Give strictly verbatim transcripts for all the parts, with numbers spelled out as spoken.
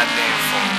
goddamn phone.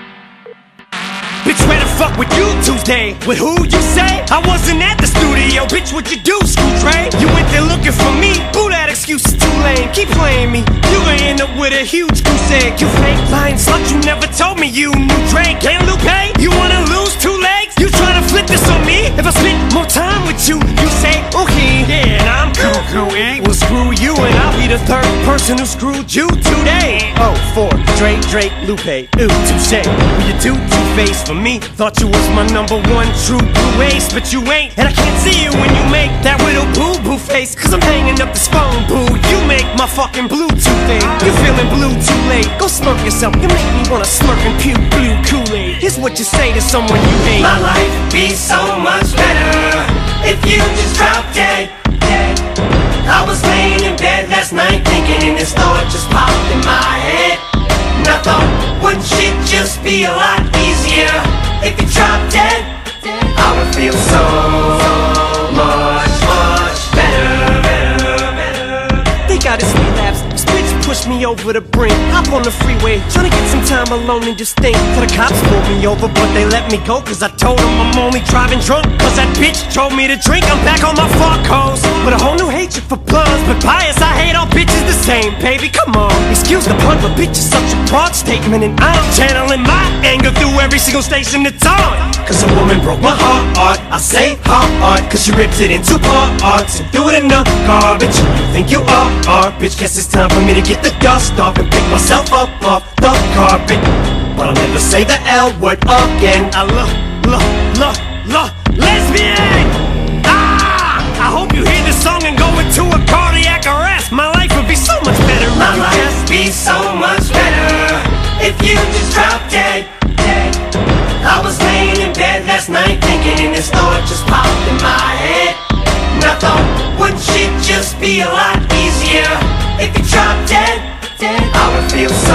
Bitch, where the fuck were you Tuesday? With who you say? I wasn't at the studio, bitch, what you do, Screw Trey? You went there looking for me, boo, that excuse is too lame. Keep playing me, you gon' end up with a huge goose egg. You fake lying slut, you never told me you knew Drake and Lupe. You wanna lose two legs? You tryna flip this on me? If I spend more time with you, you say, okay, yeah, and I'm cool, cool, eh? Well, screw you, and I'll be the third person who screwed you today. Oh, four, Drake, Drake, Lupe, ooh, touche. Will you do two-face for me? Thought you was my number one true blue ace, but you ain't. And I can't see you when you make that little boo-boo face, cause I'm hanging up this phone, boo. You make my fucking Bluetooth thing. You feeling blue too late. Go smirk yourself, you make me wanna smirk and puke blue Kool-Aid. Here's what you say to someone you hate. My life would be so much better if you just dropped dead, dead. I was laying in bed last night thinking, and this thought just popped in my head. And I thought, wouldn't shit just be a lot easier if you dropped dead? I would feel so much, much better, better, better. They got his relapse. This bitch pushed me over the brink. Hop on the freeway, trying to get some time alone and just think. So the cops pulled me over, but they let me go, cause I told them I'm only driving drunk. Cause that bitch told me to drink. I'm back on my fuck hoes with a whole new hatred for bloods. But bias, I hate all bitches the same, baby, come on. Excuse the pun, but bitch is such a broad statement, and I'm channeling my anger through every single station it's on. Cause a woman broke my heart, I say heart, cause she ripped it into parts and threw it in the garbage. You think you are, are, bitch, guess it's time for me to get the dust off and pick myself up off the carpet. But I'll never say the L word again. I love, love, love, love, lesbian! Ah! I hope you hear this song and go into a cardiac arrest. My life would be so much better. My life would be so much better if you just dropped dead, dead. I was laying in bed last night thinking, and this thought just popped in my head. And I thought, wouldn't shit just be a lot easier if you dropped dead, dead? I would feel so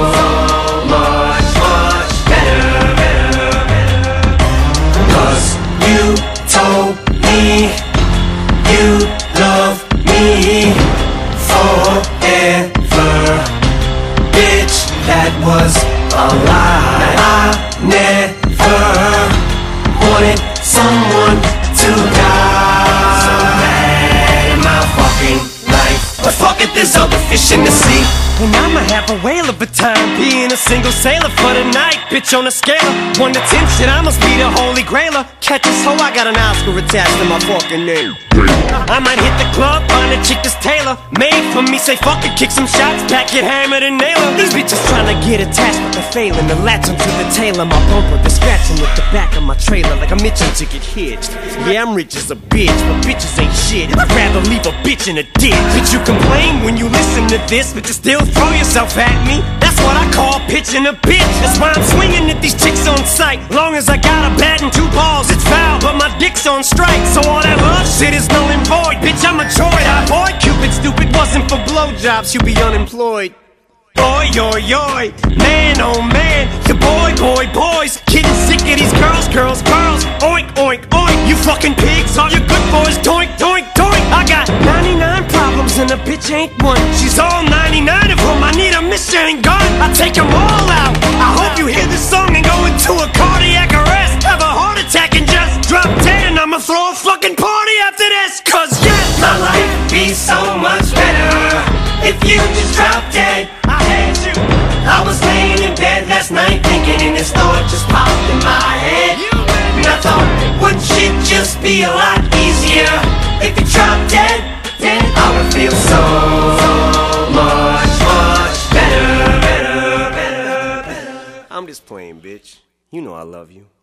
much, much better, better, better. Cause you told me you love me forever. Bitch, that was a lie. I never wanted someone to die. So bad in my fucking life, but fuck it, there's other fish in the sea. And I'ma have a whale of a time being a single sailor for the night. Bitch, on a scale of one to ten, shit, I must be the holy grailer. Catch this hoe, I got an Oscar attached to my fucking name. I might hit the club, find a chick that's tailor made for me, say fuck it, kick some shots, pack it, hammer and nail her. These bitches tryna get attached, but they're failing to latch onto the tail of my bumper. They're scratching with the back of my trailer like I'm itching to get hitched. Yeah, I'm rich as a bitch, but bitches ain't shit. I'd rather leave a bitch in a ditch. Bitch, you complain when you listen to this, but you still throw yourself at me. That's what I call pitching a bitch. That's why I'm swinging at these chicks on sight. Long as I got a bat and two balls, it's foul, but my dick's on strike. So all that love shit is null and void. Bitch, I'm a Troy. I boy, Cupid stupid wasn't for blowjobs, you'd be unemployed. Boy, yoy, yoy, man, oh man, your boy, boy, boys, getting sick of these girls, girls, girls. Oink, oink, oink, you fucking pigs, all your good boys, doink, doink, doink. I got ninety-nine problems and a bitch ain't one. She's all ninety-nine of them, I need a machine gun. I take them all out. I hope you hear this song and go into a cardiac arrest, have a heart attack and just drop dead, and I'ma throw a fucking party after this. Cause yes, my life would be so much better if you just dropped dead. I hate you. I was laying in bed last night thinking, and this thought just popped in my head. And I thought, wouldn't shit just be a lot easier if you dropped dead, dead? I would feel so much, much better, better, better, better. I'm just playing, bitch. You know I love you.